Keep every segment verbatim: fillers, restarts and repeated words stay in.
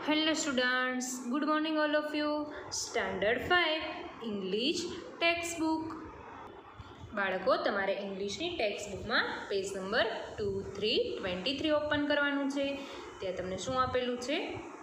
Hello students, good morning all of you. Standard five English textbook. બાળકો તમારે ઇંગ્લિશની ટેક્સ્ટબુકમાં page number two three twenty three open કરવાનું છે. ત્યાં તમને શું આપેલું છે?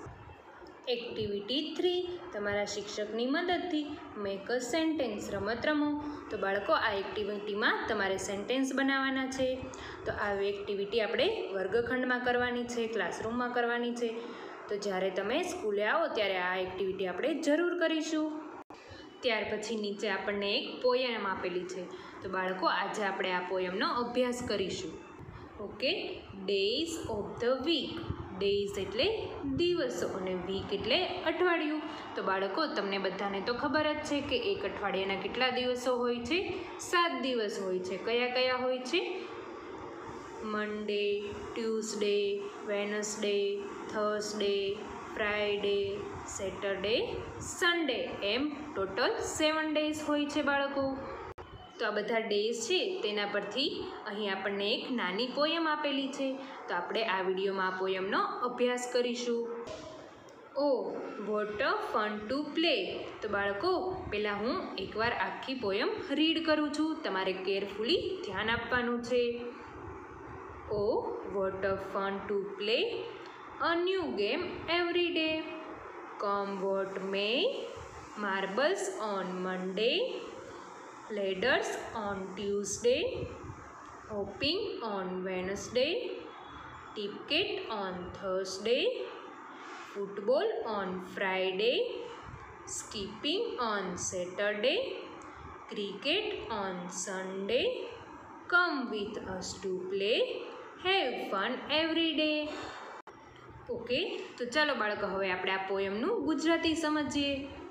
એક્ટિવિટી થ્રી, તમારા શિક્ષકની મદદથી મેક અ સેન્ટેન્સ, રમત રમો. તો બાળકો આ એક્ટિવિટીમાં તમારે સેન્ટેન્સ બનાવવાના છે. તો આ એક્ટિવિટી આપણે વર્ગખંડમાં કરવાની છે, ક્લાસરૂમમાં કરવાની છે. તો જ્યારે તમે સ્કૂલે આવો ત્યારે આ એક્ટિવિટી આપણે જરૂર કરીશું. ત્યાર પછી નીચે આપણને એક પોયમ આપેલી છે. તો બાળકો આજે આપણે આ પોયમનો અભ્યાસ કરીશું. Okay, days of the week. Days એટલે દિવસો અને વીક એટલે અઠવાડિયું. તો બાળકો તમને બધાને તો ખબર જ છે કે એક અઠવાડિયાના કેટલા દિવસો હોય છે? સાત દિવસ હોય છે. કયા કયા હોય છે? Monday, Tuesday, Wednesday, Thursday, Friday, Saturday, Sunday, એમ ટોટલ સેવન ડેઝ હોય છે બાળકો. તો આ બધા ડેઝ છે તેના પરથી અહીં આપણને એક નાની પોયમ આપેલી છે. તો આપણે આ વિડીયોમાં આ પોયમનો અભ્યાસ કરીશું. Oh what a fun to play. તો બાળકો પહેલાં હું એકવાર આખી પોયમ રીડ કરું છું. તમારે કેરફુલી ધ્યાન આપવાનું છે. Oh what a fun to play, a new game every day. Come what may, marbles on Monday, ladders on Tuesday, hopping on Wednesday, cricket on Thursday, football on Friday, skipping on Saturday, cricket on Sunday. Come with us to play, have fun every day. Okay, તો ચાલો બાળકો હવે આપણે આ પોયમનું ગુજરાતી સમજીએ.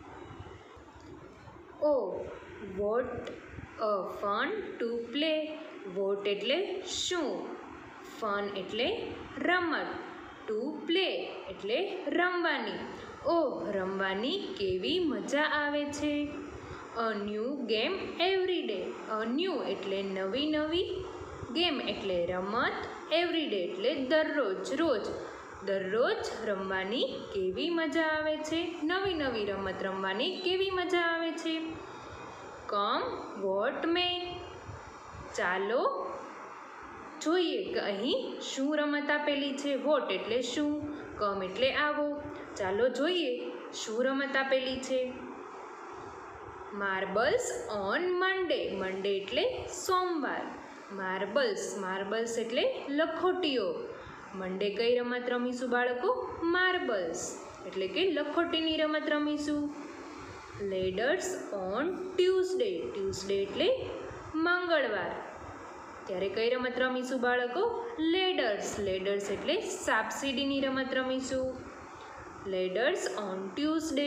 Oh what a fun to play. What એટલે શું, ફન એટલે રમત, ટુ પ્લે એટલે રમવાની. ઓ રમવાની કેવી મજા આવે છે. A new game every day. A new એટલે નવી નવી, ગેમ એટલે રમત, એવરી ડે એટલે દરરોજ રોજ. દરરોજ રમવાની કેવી મજા આવે છે. નવી નવી રમત રમવાની કેવી મજા આવે છે. Come what may. ચાલો જોઈએ કે અહીં શું રમત આપેલી છે. વોટ એટલે શું, કમ એટલે આવો. ચાલો જોઈએ શું રમત આપેલી છે. માર્બલ્સ ઓન મંડે. મંડે એટલે સોમવાર. માર્બલ્સ, માર્બલ્સ એટલે લખોટીઓ. મંડે કઈ રમત રમીશું બાળકો? માર્બલ્સ એટલે કે લખોટીની રમત રમીશું. Ladders on Tuesday. ટ્યુઝડે એટલે મંગળવાર. ત્યારે કઈ રમત રમીશું બાળકો? લેડર્સ. લેડર્સ એટલે સાપસીડીની રમત રમીશું. Ladders on Tuesday.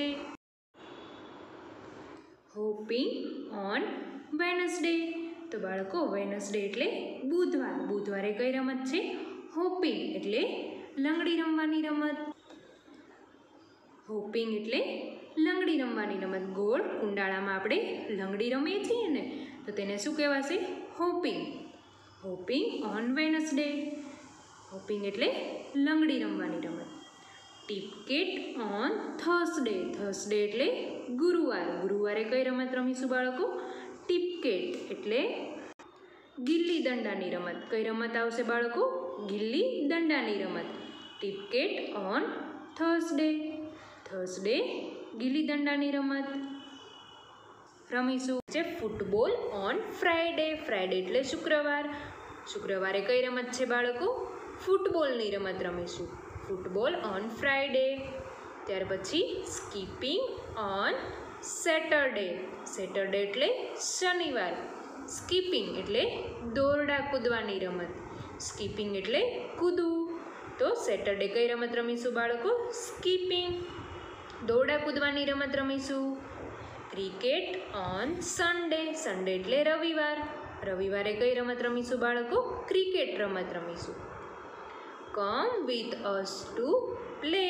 Hopping on Wednesday. તો બાળકો વેનસડે એટલે બુધવાર. બુધવારે કઈ રમત છે? હોપિંગ એટલે લંગડી રમવાની રમત. હોપિંગ એટલે લંગડી રમવાની રમત. ગોળ કુંડાળામાં આપણે લંગડી રમીએ છીએ ને, તો તેને શું કહેવાશે? Hopping. Hopping on Wednesday. Hopping એટલે લંગડી રમવાની રમત. Tipcat on Thursday. થર્સડે એટલે ગુરુવાર. ગુરુવારે કઈ રમત રમીશું બાળકો? ટીપકેટ એટલે ગિલ્લી દંડાની રમત. કઈ રમત આવશે બાળકો? ગિલ્લી દંડાની રમત. Tipcat on Thursday. થર્સડે ગિલ્લી દંડાની રમત રમીશું. છે ફૂટબોલ ઓન ફ્રાઈડે. ફ્રાઈડે એટલે શુક્રવાર. શુક્રવારે કઈ રમત છે બાળકો? ફૂટબોલની રમત રમીશું. Football on Friday. ત્યાર પછી સ્કીપિંગ ઓન સેટરડે. સેટરડે એટલે શનિવાર. સ્કીપિંગ એટલે દોરડા કૂદવાની રમત. સ્કીપિંગ એટલે કૂદવું. તો સેટરડે કઈ રમત રમીશું બાળકો? સ્કીપિંગ, દોરડા કૂદવાની રમત રમીશું. Cricket on Sunday. સન્ડે એટલે રવિવાર. રવિવારે કઈ રમત રમીશું બાળકો? ક્રિકેટ રમત રમીશું. Come with us to play.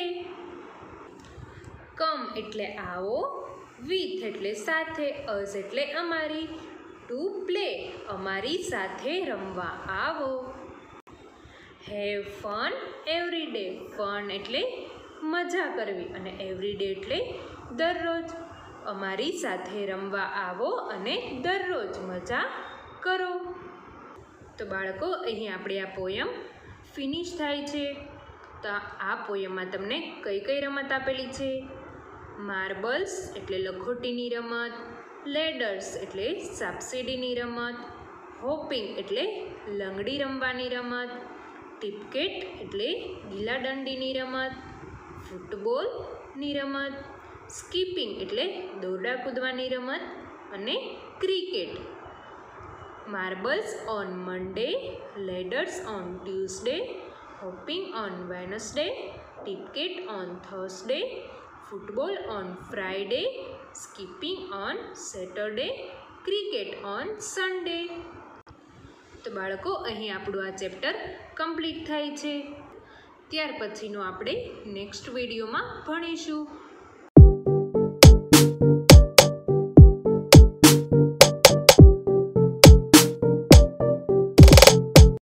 Come એટલે આવો, વિથ એટલે સાથે, અસ એટલે અમારી, ટુ પ્લે અમારી સાથે રમવા આવો. Have fun every day. Fun એટલે મજા કરવી, અને એવરી ડે એટલે દરરોજ. અમારી સાથે રમવા આવો અને દરરોજ મજા કરો. તો બાળકો, અહીં આપણે આ પોયમ ફિનિશ થાય છે. તો આ પોયમમાં તમને કઈ કઈ રમત આપેલી છે? માર્બલ્સ એટલે લખોટીની રમત, લેડર્સ એટલે સાપસીડીની રમત, હોપિંગ એટલે લંગડી રમવાની રમત, ટીપકેટ એટલે ગીલાદંડીની રમત, ફૂટબોલની રમત, સ્કીપિંગ એટલે દોરડા કૂદવાની રમત, અને cricket. Marbles on Monday, ladders on Tuesday, hopping on Wednesday, tipcat on Thursday, football on Friday, skipping on Saturday, cricket on Sunday. તો બાળકો, અહીં આપણું આ ચેપ્ટર કમ્પ્લીટ થાય છે. ત્યાર પછીનું આપણે નેક્સ્ટ વિડીયોમાં ભણીશું.